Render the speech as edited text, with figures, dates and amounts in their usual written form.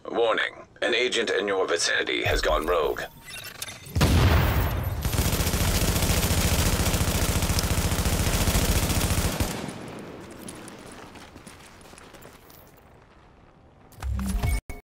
Warning, an agent in your vicinity has gone rogue.